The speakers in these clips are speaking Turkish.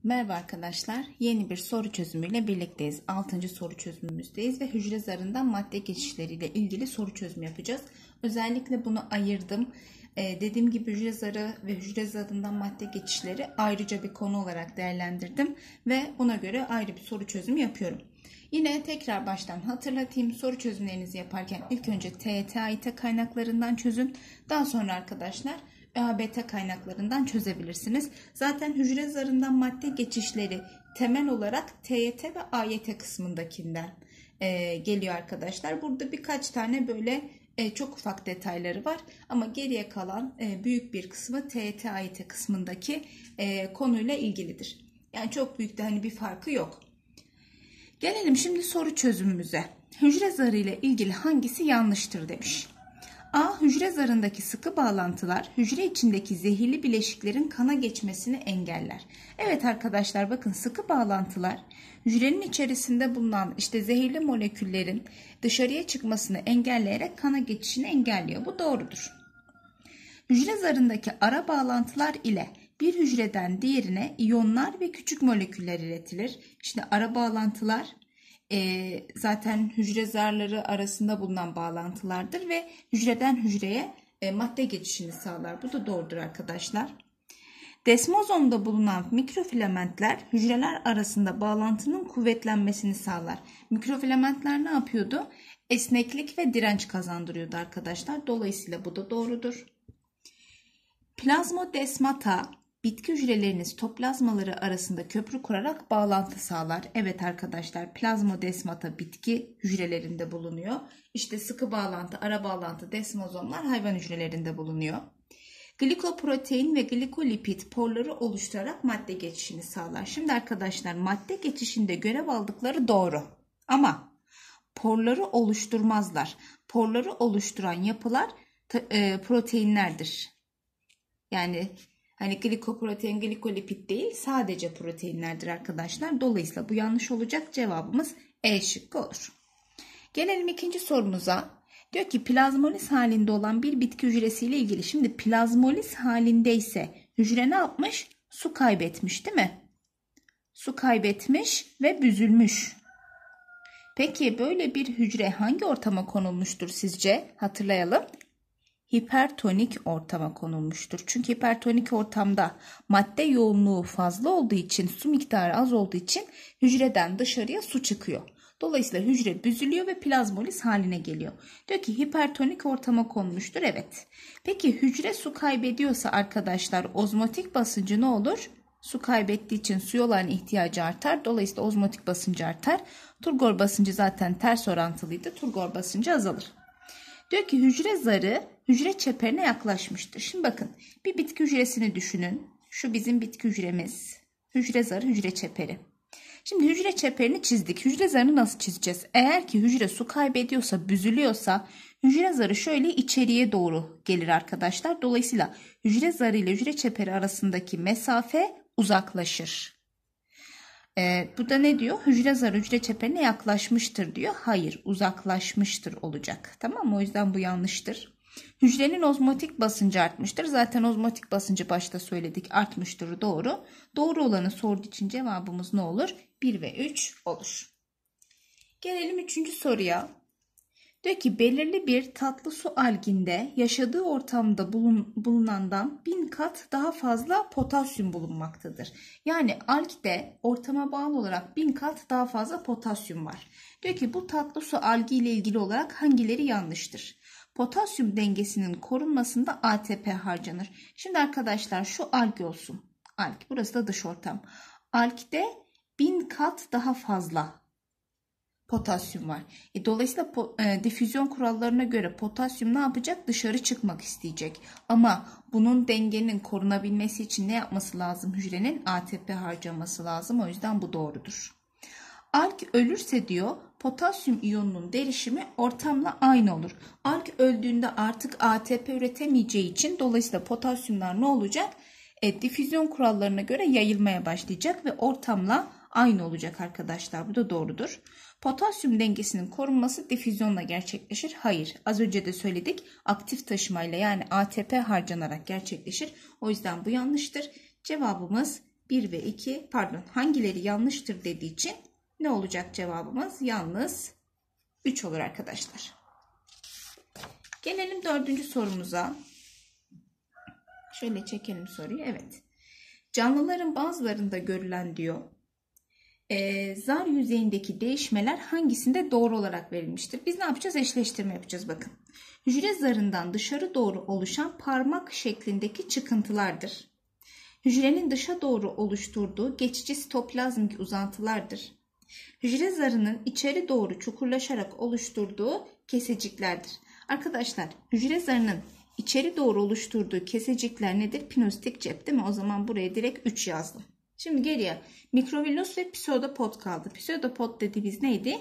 Merhaba arkadaşlar. Yeni bir soru çözümüyle birlikteyiz. 6. soru çözümümüzdeyiz ve hücre zarından madde geçişleriyle ilgili soru çözümü yapacağız. Özellikle bunu ayırdım. Dediğim gibi hücre zarı ve hücre zarından madde geçişleri ayrıca bir konu olarak değerlendirdim ve buna göre ayrı bir soru çözümü yapıyorum. Yine tekrar baştan hatırlatayım. Soru çözümlerinizi yaparken ilk önce TET, AYT kaynaklarından çözün. Daha sonra arkadaşlar ÖABT kaynaklarından çözebilirsiniz. Zaten hücre zarından madde geçişleri temel olarak TYT ve AYT kısmındakinden geliyor arkadaşlar. Burada birkaç tane böyle çok ufak detayları var ama geriye kalan büyük bir kısmı TYT, AYT kısmındaki konuyla ilgilidir. Yani çok büyük de hani bir farkı yok. Gelelim şimdi soru çözümümüze. Hücre zarı ile ilgili hangisi yanlıştır demiş. A. Hücre zarındaki sıkı bağlantılar hücre içindeki zehirli bileşiklerin kana geçmesini engeller. Evet arkadaşlar, bakın, sıkı bağlantılar hücrenin içerisinde bulunan zehirli moleküllerin dışarıya çıkmasını engelleyerek kana geçişini engelliyor. Bu doğrudur. Hücre zarındaki ara bağlantılar ile bir hücreden diğerine iyonlar ve küçük moleküller iletilir. İşte ara bağlantılar zaten hücre zarları arasında bulunan bağlantılardır ve hücreden hücreye madde geçişini sağlar. Bu da doğrudur arkadaşlar. Desmozomda bulunan mikrofilamentler hücreler arasında bağlantının kuvvetlenmesini sağlar. Mikrofilamentler ne yapıyordu? Esneklik ve direnç kazandırıyordu arkadaşlar. Dolayısıyla bu da doğrudur. Plazmodesmata bitki hücrelerinin sitoplazmaları arasında köprü kurarak bağlantı sağlar. Evet arkadaşlar, plazmodesmata bitki hücrelerinde bulunuyor. İşte sıkı bağlantı, ara bağlantı, desmozomlar hayvan hücrelerinde bulunuyor. Glikoprotein ve glikolipid porları oluşturarak madde geçişini sağlar. Şimdi arkadaşlar, madde geçişinde görev aldıkları doğru. Ama porları oluşturmazlar. Porları oluşturan yapılar proteinlerdir. Yani hani glikoprotein, glikolipid değil, sadece proteinlerdir arkadaşlar. Dolayısıyla bu yanlış olacak. Cevabımız E şıkkı olur. Gelelim ikinci sorumuza. Diyor ki plazmoliz halinde olan bir bitki hücresiyle ilgili. Şimdi plazmoliz halindeyse hücre ne yapmış? Su kaybetmiş, değil mi? Su kaybetmiş ve büzülmüş. Peki böyle bir hücre hangi ortama konulmuştur sizce? Hatırlayalım. Hipertonik ortama konulmuştur. Çünkü hipertonik ortamda madde yoğunluğu fazla olduğu için, su miktarı az olduğu için hücreden dışarıya su çıkıyor. Dolayısıyla hücre büzülüyor ve plazmoliz haline geliyor. Diyor ki hipertonik ortama konmuştur. Evet. Peki hücre su kaybediyorsa arkadaşlar ozmotik basıncı ne olur? Su kaybettiği için suya olan ihtiyacı artar. Dolayısıyla ozmotik basıncı artar. Turgor basıncı zaten ters orantılıydı. Turgor basıncı azalır. Diyor ki hücre zarı hücre çeperine yaklaşmıştır. Şimdi bakın, bir bitki hücresini düşünün. Şu bizim bitki hücremiz. Hücre zarı, hücre çeperi. Şimdi hücre çeperini çizdik. Hücre zarını nasıl çizeceğiz? Eğer ki hücre su kaybediyorsa, büzülüyorsa hücre zarı şöyle içeriye doğru gelir arkadaşlar. Dolayısıyla hücre zarı ile hücre çeperi arasındaki mesafe uzaklaşır. Burada ne diyor? Hücre zarı hücre çeperine yaklaşmıştır diyor. Hayır, uzaklaşmıştır olacak. Tamam mı? O yüzden bu yanlıştır. Hücrenin ozmotik basıncı artmıştır. Zaten ozmotik basıncı başta söyledik, artmıştır, doğru. Doğru olanı sorduğu için cevabımız ne olur? 1 ve 3 olur. Gelelim 3. soruya. Diyor ki belirli bir tatlı su alginde yaşadığı ortamda bulunandan 1000 kat daha fazla potasyum bulunmaktadır. Yani algde ortama bağlı olarak 1000 kat daha fazla potasyum var. Diyor ki bu tatlı su algi ile ilgili olarak hangileri yanlıştır? Potasyum dengesinin korunmasında ATP harcanır. Şimdi arkadaşlar şu alg olsun. Alg, burası da dış ortam. Algde 1000 kat daha fazla potasyum var. Dolayısıyla difüzyon kurallarına göre potasyum ne yapacak? Dışarı çıkmak isteyecek. Ama bunun dengenin korunabilmesi için ne yapması lazım? Hücrenin ATP harcaması lazım. O yüzden bu doğrudur. Alg ölürse diyor, potasyum iyonunun derişimi ortamla aynı olur. Alg öldüğünde artık ATP üretemeyeceği için dolayısıyla potasyumlar ne olacak? Difüzyon kurallarına göre yayılmaya başlayacak ve ortamla aynı olacak arkadaşlar. Bu da doğrudur. Potasyum dengesinin korunması difüzyonla gerçekleşir. Hayır. Az önce de söyledik. Aktif taşımayla, yani ATP harcanarak gerçekleşir. O yüzden bu yanlıştır. Cevabımız 1 ve 2 pardon hangileri yanlıştır dediği için ne olacak cevabımız? Yalnız 3 olur arkadaşlar. Gelelim 4. sorumuza. Şöyle çekelim soruyu. Evet. Canlıların bazılarında görülen diyor. Zar yüzeyindeki değişmeler hangisinde doğru olarak verilmiştir? Biz ne yapacağız? Eşleştirme yapacağız bakın. Hücre zarından dışarı doğru oluşan parmak şeklindeki çıkıntılardır. Hücrenin dışa doğru oluşturduğu geçici sitoplazmik uzantılardır. Hücre zarının içeri doğru çukurlaşarak oluşturduğu keseciklerdir. Arkadaşlar hücre zarının içeri doğru oluşturduğu kesecikler nedir? Pinositik cep değil mi? O zaman buraya direkt 3 yazdım. Şimdi geriye mikrovillos ve pseudopod kaldı. Pseudopod dediğimiz neydi?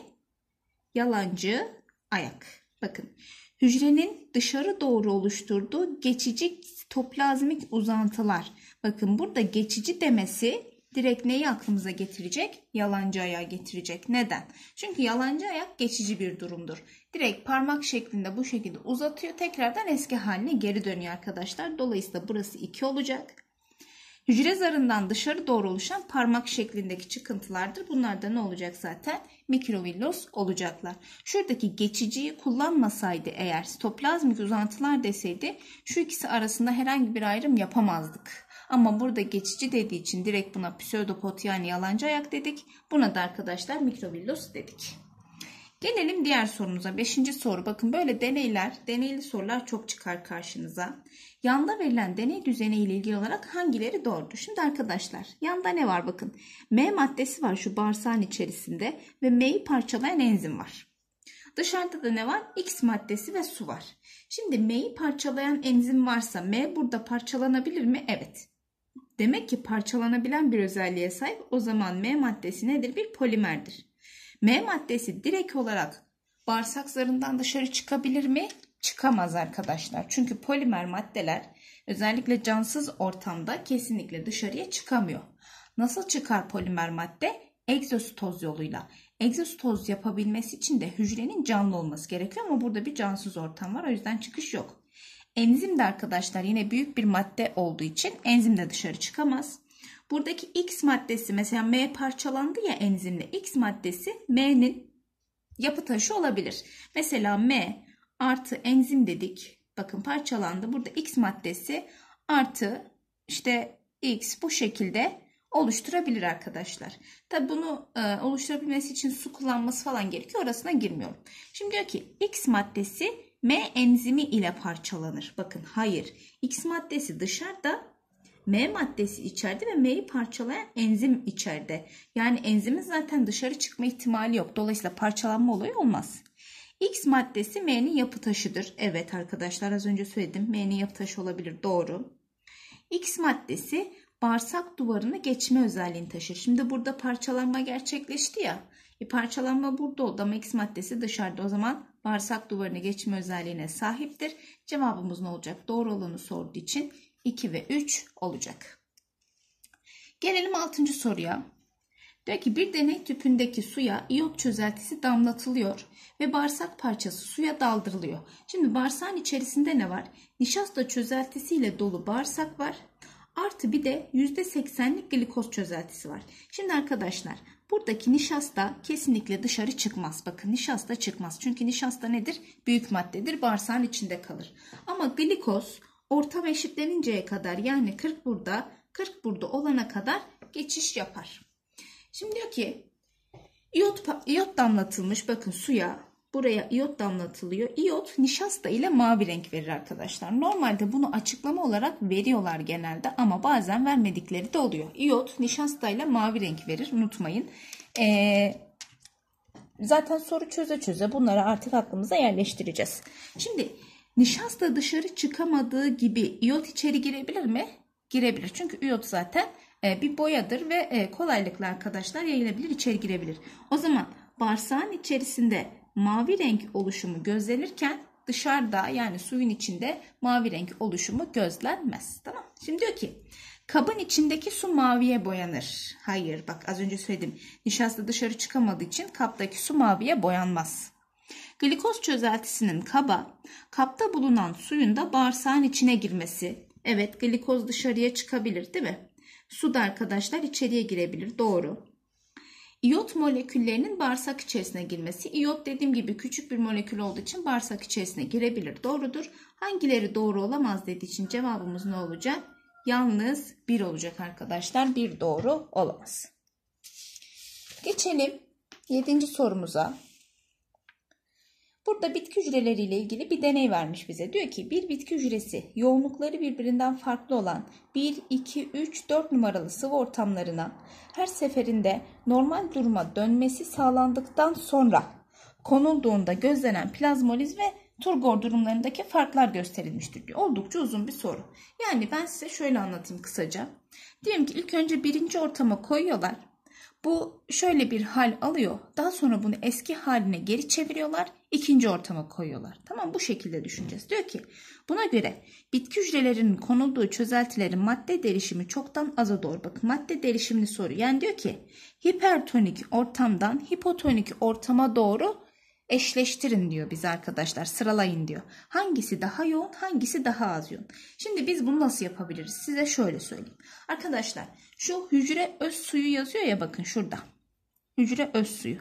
Yalancı ayak. Bakın hücrenin dışarı doğru oluşturduğu geçici sitoplazmik uzantılar. Bakın burada geçici demesi direkt neyi aklımıza getirecek? Yalancı ayağı getirecek. Neden? Çünkü yalancı ayak geçici bir durumdur. Direkt parmak şeklinde bu şekilde uzatıyor. Tekrardan eski haline geri dönüyor arkadaşlar. Dolayısıyla burası 2 olacak. Hücre zarından dışarı doğru oluşan parmak şeklindeki çıkıntılardır. Bunlar da ne olacak zaten? Mikrovillos olacaklar. Şuradaki geçiciyi kullanmasaydı eğer sitoplazmik uzantılar deseydi şu ikisi arasında herhangi bir ayrım yapamazdık. Ama burada geçici dediği için direkt buna pseudopod yani yalancı ayak dedik. Buna da arkadaşlar mikrovillos dedik. Gelelim diğer sorumuza. 5. soru. Bakın böyle deneyli sorular çok çıkar karşınıza. Yanda verilen deney düzeni ile ilgili olarak hangileri doğrudur? Şimdi arkadaşlar yanda ne var bakın. M maddesi var şu bağırsağın içerisinde ve M'yi parçalayan enzim var. Dışarıda da ne var? X maddesi ve su var. Şimdi M'yi parçalayan enzim varsa M burada parçalanabilir mi? Evet. Demek ki parçalanabilen bir özelliğe sahip. O zaman M maddesi nedir? Bir polimerdir. M maddesi direkt olarak bağırsak zarından dışarı çıkabilir mi? Çıkamaz arkadaşlar. Çünkü polimer maddeler özellikle cansız ortamda kesinlikle dışarıya çıkamıyor. Nasıl çıkar polimer madde? Egzositoz yoluyla. Egzositoz yapabilmesi için de hücrenin canlı olması gerekiyor ama burada bir cansız ortam var. O yüzden çıkış yok. Enzim de arkadaşlar yine büyük bir madde olduğu için enzim de dışarı çıkamaz. Buradaki X maddesi mesela M parçalandı ya enzimle. X maddesi M'nin yapı taşı olabilir. Mesela M artı enzim dedik. Bakın parçalandı. Burada X maddesi artı işte X bu şekilde oluşturabilir arkadaşlar. Tabi bunu oluşturabilmesi için su kullanması falan gerekiyor. Orasına girmiyorum. Şimdi diyor ki X maddesi M enzimi ile parçalanır. Bakın hayır. X maddesi dışarıda. M maddesi içeride ve M'yi parçalayan enzim içeride. Yani enzimin zaten dışarı çıkma ihtimali yok. Dolayısıyla parçalanma olayı olmaz. X maddesi M'nin yapı taşıdır. Evet arkadaşlar az önce söyledim. M'nin yapı taşı olabilir. Doğru. X maddesi bağırsak duvarını geçme özelliğini taşır. Şimdi burada parçalanma gerçekleşti ya. Parçalanma burada oldu ama X maddesi dışarıda. O zaman bağırsak duvarını geçme özelliğine sahiptir. Cevabımız ne olacak? Doğru olanı sorduğu için 2 ve 3 olacak. Gelelim 6. soruya. Diyor ki bir deney tüpündeki suya iyot çözeltisi damlatılıyor ve bağırsak parçası suya daldırılıyor. Şimdi bağırsağın içerisinde ne var? Nişasta çözeltisiyle dolu bağırsak var. Artı bir de %80'lik glikoz çözeltisi var. Şimdi arkadaşlar buradaki nişasta kesinlikle dışarı çıkmaz. Bakın nişasta çıkmaz. Çünkü nişasta nedir? Büyük maddedir. Bağırsağın içinde kalır. Ama glikoz ortam eşitleninceye kadar yani 40 burada 40 burada olana kadar geçiş yapar. Şimdi diyor ki iyot damlatılmış bakın suya buraya iyot damlatılıyor. İyot nişasta ile mavi renk verir arkadaşlar. Normalde bunu açıklama olarak veriyorlar genelde ama bazen vermedikleri de oluyor. İyot nişasta ile mavi renk verir unutmayın. Zaten soru çöze çöze bunları artık aklımıza yerleştireceğiz. Şimdi nişasta dışarı çıkamadığı gibi iyot içeri girebilir mi? Girebilir. Çünkü iyot zaten bir boyadır ve kolaylıkla arkadaşlar yayılabilir, içeri girebilir. O zaman bağırsağın içerisinde mavi renk oluşumu gözlenirken dışarıda yani suyun içinde mavi renk oluşumu gözlenmez. Tamam. Şimdi diyor ki kabın içindeki su maviye boyanır. Hayır bak az önce söyledim. Nişasta dışarı çıkamadığı için kaptaki su maviye boyanmaz. Glikoz çözeltisinin kapta bulunan suyun da bağırsağın içine girmesi. Evet glikoz dışarıya çıkabilir değil mi? Su da arkadaşlar içeriye girebilir. Doğru. İyot moleküllerinin bağırsak içerisine girmesi. İyot dediğim gibi küçük bir molekül olduğu için bağırsak içerisine girebilir. Doğrudur. Hangileri doğru olamaz dediği için cevabımız ne olacak? Yalnız 1 olacak arkadaşlar. 1 doğru olamaz. Geçelim 7. sorumuza. Burada bitki hücreleriyle ilgili bir deney vermiş bize. Diyor ki bir bitki hücresi yoğunlukları birbirinden farklı olan 1, 2, 3, 4 numaralı sıvı ortamlarına her seferinde normal duruma dönmesi sağlandıktan sonra konulduğunda gözlenen plazmoliz ve turgor durumlarındaki farklar gösterilmiştir diyor. Oldukça uzun bir soru. Yani ben size şöyle anlatayım kısaca. Diyelim ki ilk önce birinci ortama koyuyorlar. Bu şöyle bir hal alıyor. Daha sonra bunu eski haline geri çeviriyorlar. İkinci ortama koyuyorlar. Tamam, bu şekilde düşüneceğiz. Diyor ki buna göre bitki hücrelerinin konulduğu çözeltilerin madde derişimi çoktan aza doğru. Bakın madde derişimini soruyor. Yani diyor ki hipertonik ortamdan hipotonik ortama doğru eşleştirin diyor bize arkadaşlar. Sıralayın diyor. Hangisi daha yoğun, hangisi daha az yoğun. Şimdi biz bunu nasıl yapabiliriz? Size şöyle söyleyeyim. Arkadaşlar şu hücre öz suyu yazıyor ya, bakın şurada. Hücre öz suyu.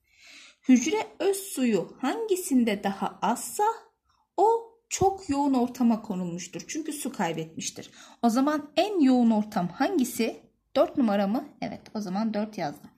Hücre öz suyu hangisinde daha azsa o çok yoğun ortama konulmuştur. Çünkü su kaybetmiştir. O zaman en yoğun ortam hangisi? 4 numara mı? Evet, o zaman 4 yazdım.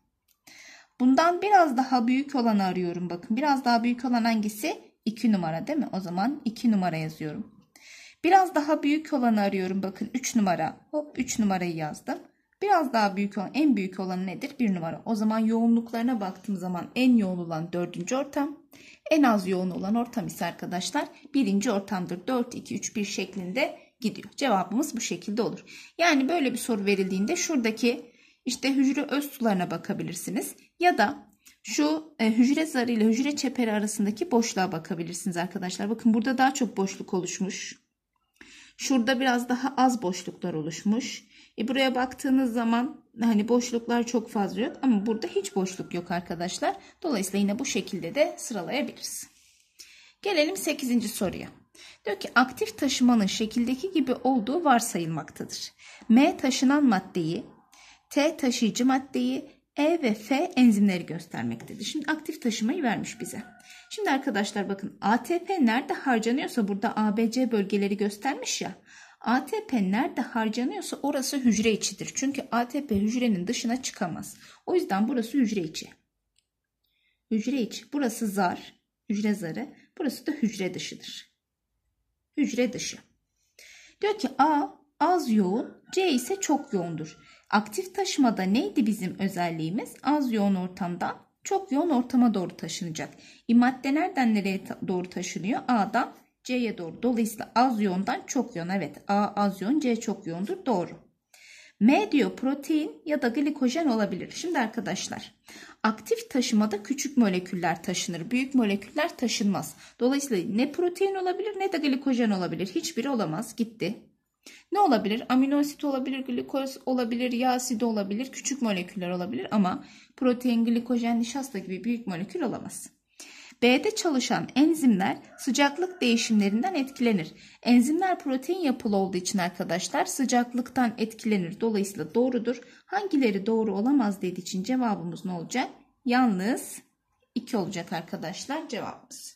Bundan biraz daha büyük olanı arıyorum. Bakın biraz daha büyük olan hangisi? 2 numara değil mi? O zaman 2 numara yazıyorum. Biraz daha büyük olanı arıyorum. Bakın 3 numara. Hop 3 numarayı yazdım. Biraz daha büyük olan, en büyük olanı nedir? 1 numara. O zaman yoğunluklarına baktığım zaman en yoğun olan 4. ortam. En az yoğun olan ortam ise arkadaşlar 1. ortamdır. 4, 2, 3, 1 şeklinde gidiyor. Cevabımız bu şekilde olur. Yani böyle bir soru verildiğinde şuradaki işte hücre öz sularına bakabilirsiniz. Ya da şu hücre zarı ile hücre çeperi arasındaki boşluğa bakabilirsiniz arkadaşlar. Bakın burada daha çok boşluk oluşmuş. Şurada biraz daha az boşluklar oluşmuş. Buraya baktığınız zaman hani boşluklar çok fazla yok ama burada hiç boşluk yok arkadaşlar. Dolayısıyla yine bu şekilde de sıralayabiliriz. Gelelim 8. soruya. Diyor ki aktif taşımanın şekildeki gibi olduğu varsayılmaktadır. M taşınan maddeyi, T taşıyıcı maddeyi, E ve F enzimleri göstermektedir. Şimdi aktif taşımayı vermiş bize. Şimdi arkadaşlar bakın ATP nerede harcanıyorsa burada ABC bölgeleri göstermiş ya. ATP nerede harcanıyorsa orası hücre içidir. Çünkü ATP hücrenin dışına çıkamaz. O yüzden burası hücre içi. Hücre içi. Burası zar, hücre zarı. Burası da hücre dışıdır. Hücre dışı. Diyor ki A az yoğun, C ise çok yoğundur. Aktif taşımada neydi bizim özelliğimiz? Az yoğun ortamdan çok yoğun ortama doğru taşınacak. Madde nereden nereye doğru taşınıyor? A'dan C'ye doğru. Dolayısıyla az yoğundan çok yoğun. Evet, A az yoğun, C çok yoğundur. Doğru. M diyor protein ya da glikojen olabilir. Şimdi arkadaşlar aktif taşımada küçük moleküller taşınır. Büyük moleküller taşınmaz. Dolayısıyla ne protein olabilir ne de glikojen olabilir. Hiçbiri olamaz. Gitti. Ne olabilir? Amino asit olabilir, glikoz olabilir, yağ asidi olabilir, küçük moleküller olabilir ama protein, glikojen, nişasta gibi büyük molekül olamaz. B'de çalışan enzimler sıcaklık değişimlerinden etkilenir. Enzimler protein yapılı olduğu için arkadaşlar sıcaklıktan etkilenir. Dolayısıyla doğrudur. Hangileri doğru olamaz dediği için cevabımız ne olacak? Yalnız 2 olacak arkadaşlar cevabımız.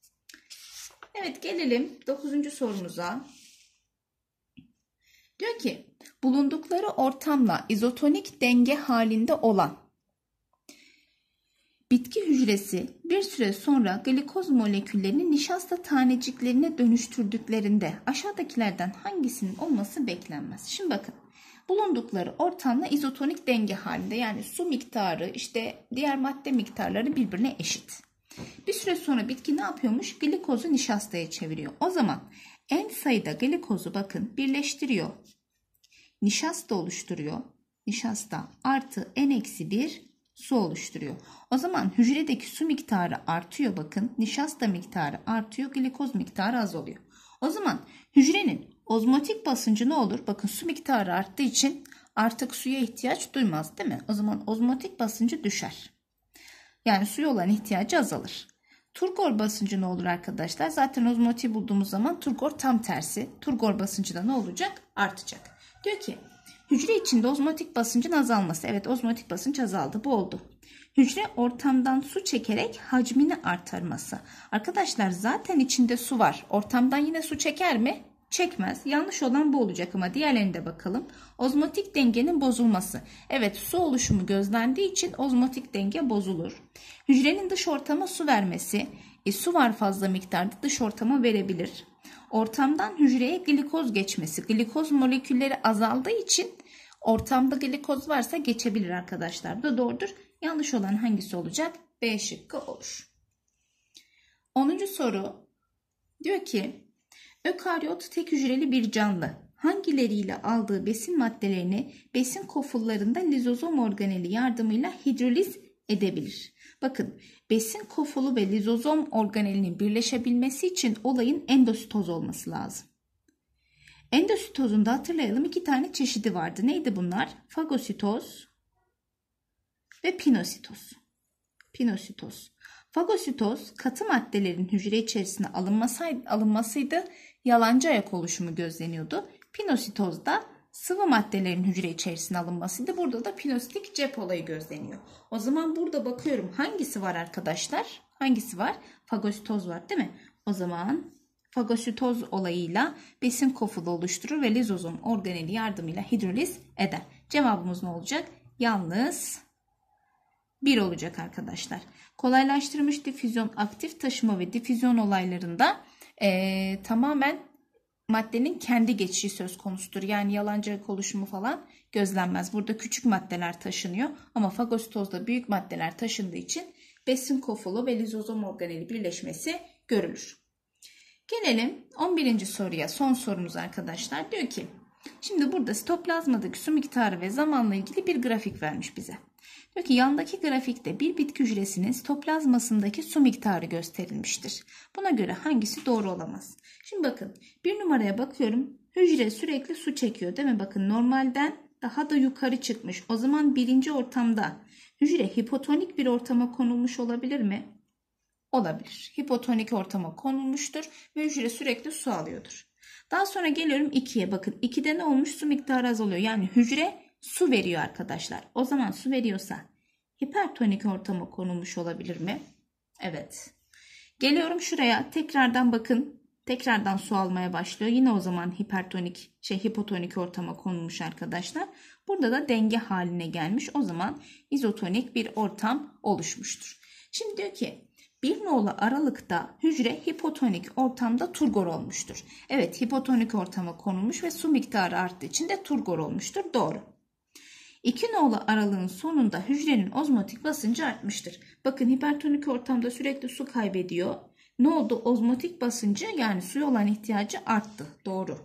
Evet, gelelim 9. sorumuza. Diyor ki bulundukları ortamla izotonik denge halinde olan bitki hücresi bir süre sonra glikoz moleküllerini nişasta taneciklerine dönüştürdüklerinde aşağıdakilerden hangisinin olması beklenmez. Şimdi bakın bulundukları ortamla izotonik denge halinde, yani su miktarı işte diğer madde miktarları birbirine eşit. Bir süre sonra bitki ne yapıyormuş? Glikozu nişastaya çeviriyor. O zaman en sayıda glikozu bakın birleştiriyor. Nişasta oluşturuyor. Nişasta artı n-1 su oluşturuyor. O zaman hücredeki su miktarı artıyor bakın. Nişasta miktarı artıyor. Glikoz miktarı azalıyor. O zaman hücrenin ozmotik basıncı ne olur? Bakın su miktarı arttığı için artık suya ihtiyaç duymaz değil mi? O zaman ozmotik basıncı düşer. Yani suya olan ihtiyacı azalır. Turgor basıncı ne olur arkadaşlar? Zaten ozmotiği bulduğumuz zaman turgor tam tersi. Turgor basıncı da ne olacak? Artacak. Diyor ki Hücre içinde ozmotik basıncın azalması. Evet, ozmotik basınç azaldı. Bu oldu. Hücre ortamdan su çekerek hacmini artırması. Arkadaşlar zaten içinde su var. Ortamdan yine su çeker mi? Çekmez. Yanlış olan bu olacak ama diğerlerine de bakalım. Ozmotik dengenin bozulması. Evet, su oluşumu gözlendiği için ozmotik denge bozulur. Hücrenin dış ortama su vermesi. Su var fazla miktarda, dış ortama verebilir. Ortamdan hücreye glikoz geçmesi. Glikoz molekülleri azaldığı için ortamda glikoz varsa geçebilir arkadaşlar. Bu da doğrudur. Yanlış olan hangisi olacak? B şıkkı olur. 10. soru diyor ki ökaryot tek hücreli bir canlı hangileriyle aldığı besin maddelerini besin kofullarında lizozom organeli yardımıyla hidroliz edebilir? Bakın, besin kofulu ve lizozom organelinin birleşebilmesi için olayın endositoz olması lazım. Endositozun da hatırlayalım 2 tane çeşidi vardı. Neydi bunlar? Fagositoz ve pinositoz. Pinositoz. Fagositoz katı maddelerin hücre içerisine alınmasıydı. Yalancı ayak oluşumu gözleniyordu. Pinositoz da sıvı maddelerin hücre içerisine alınmasıydı. Burada da pinositik cep olayı gözleniyor. O zaman burada bakıyorum hangisi var arkadaşlar? Hangisi var? Fagositoz var değil mi? O zaman fagositoz olayıyla besin kofulu oluşturur ve lizozom organeli yardımıyla hidroliz eder. Cevabımız ne olacak? Yalnız 1 olacak arkadaşlar. Kolaylaştırılmış difüzyon, aktif taşıma ve difüzyon olaylarında tamamen maddenin kendi geçişi söz konusudur. Yani yalancı ayak oluşumu falan gözlenmez. Burada küçük maddeler taşınıyor ama fagositozda büyük maddeler taşındığı için besin kofulu ve lizozom organeli birleşmesi görülür. Gelelim 11. soruya, son sorumuz arkadaşlar. Diyor ki şimdi burada sitoplazmadaki su miktarı ve zamanla ilgili bir grafik vermiş bize. Diyor ki yandaki grafikte bir bitki hücresinin sitoplazmasındaki su miktarı gösterilmiştir. Buna göre hangisi doğru olamaz? Şimdi bakın, bir numaraya bakıyorum. Hücre sürekli su çekiyor değil mi? Bakın, normalden daha da yukarı çıkmış. O zaman birinci ortamda hücre hipotonik bir ortama konulmuş olabilir mi? Olabilir. Hipotonik ortama konulmuştur ve hücre sürekli su alıyordur. Daha sonra geliyorum 2'ye. Bakın 2'de ne olmuş? Su miktarı azalıyor. Yani hücre su veriyor arkadaşlar. O zaman su veriyorsa hipertonik ortama konulmuş olabilir mi? Evet. Geliyorum şuraya. Tekrardan bakın. Tekrardan su almaya başlıyor. Yine o zaman hipotonik ortama konulmuş arkadaşlar. Burada da denge haline gelmiş. O zaman izotonik bir ortam oluşmuştur. Şimdi diyor ki bir nolu aralıkta hücre hipotonik ortamda turgor olmuştur. Evet, hipotonik ortama konulmuş ve su miktarı arttığı için de turgor olmuştur. Doğru. 2 nolu aralığın sonunda hücrenin ozmotik basıncı artmıştır. Bakın, hipertonik ortamda sürekli su kaybediyor. Ne oldu? Ozmotik basıncı, yani suya olan ihtiyacı arttı. Doğru.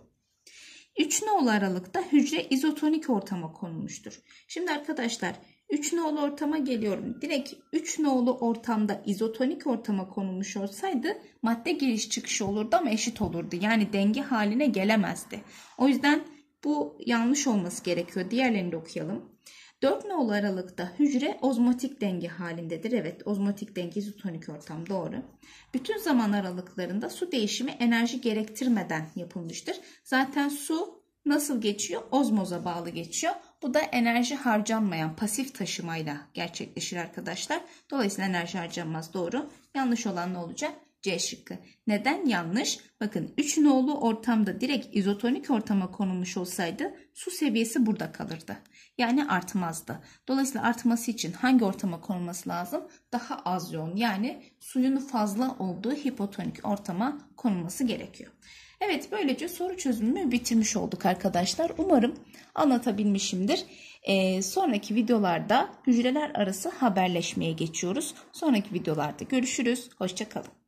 3 nolu aralıkta hücre izotonik ortama konulmuştur. Şimdi arkadaşlar 3 nolu ortama geliyorum. Direkt 3 nolu ortamda izotonik ortama konulmuş olsaydı madde giriş çıkışı olurdu ama eşit olurdu. Yani denge haline gelemezdi. O yüzden bu yanlış olması gerekiyor. Diğerlerini de okuyalım. 4 nolu aralıkta hücre ozmotik denge halindedir. Evet, ozmotik denge izotonik ortam, doğru. Bütün zaman aralıklarında su değişimi enerji gerektirmeden yapılmıştır. Zaten su nasıl geçiyor? Ozmoza bağlı geçiyor. Bu da enerji harcanmayan pasif taşımayla gerçekleşir arkadaşlar. Dolayısıyla enerji harcanmaz, doğru. Yanlış olan ne olacak? C şıkkı. Neden yanlış? Bakın, 3 nolu ortamda direkt izotonik ortama konulmuş olsaydı su seviyesi burada kalırdı. Yani artmazdı. Dolayısıyla artması için hangi ortama konulması lazım? Daha az yoğun, yani suyun fazla olduğu hipotonik ortama konulması gerekiyor. Evet, böylece soru çözümünü bitirmiş olduk arkadaşlar. Umarım anlatabilmişimdir. Sonraki videolarda hücreler arası haberleşmeye geçiyoruz. Sonraki videolarda görüşürüz. Hoşça kalın.